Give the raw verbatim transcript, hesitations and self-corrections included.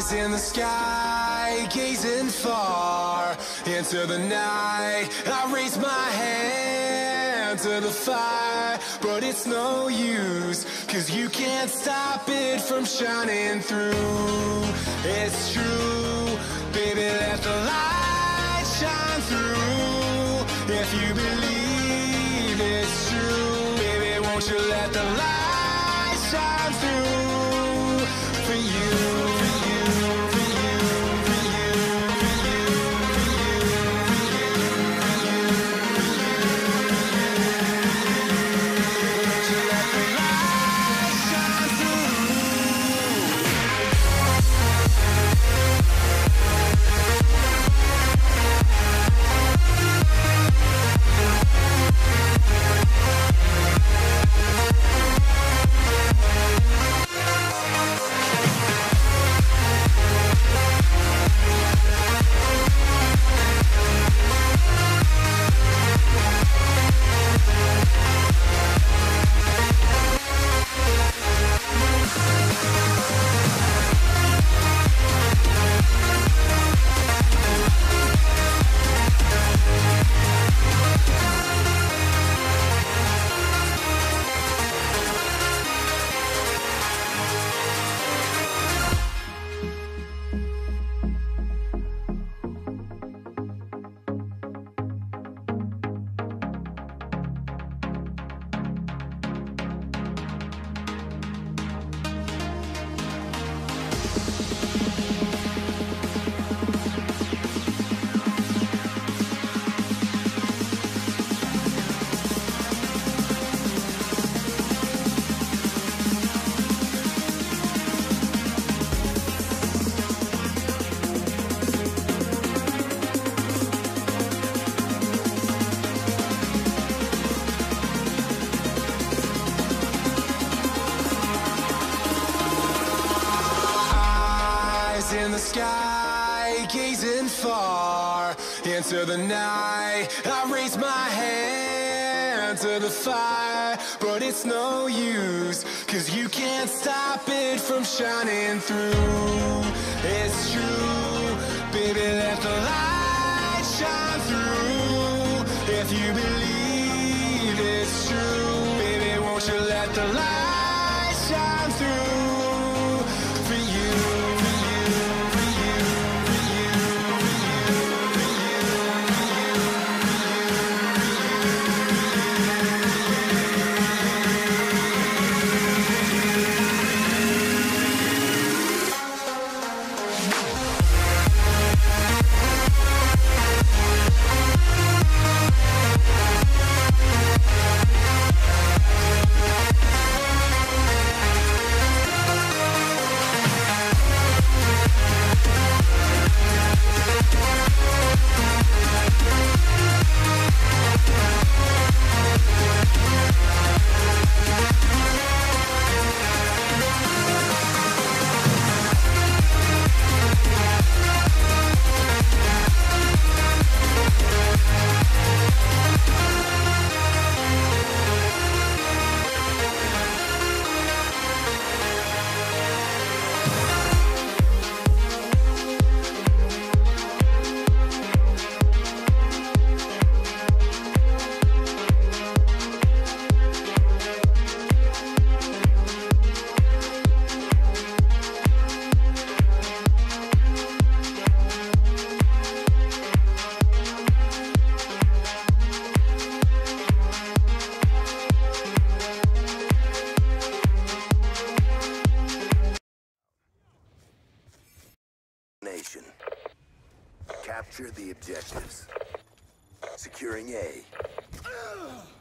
Eyes in the sky, gazing far into the night. I raise my hand to the fire, but it's no use, 'cause you can't stop it from shining through. It's true, baby, let the light shine through. If you believe it's true, baby, won't you let the light shine through for you. In the sky, gazing far into the night. I raise my hand to the fire, but it's no use, 'cause you can't stop it from shining through. It's true, baby, let the light shine through. If you believe it's true, baby, won't you let the light shine through for you. Capture the objectives. Securing A.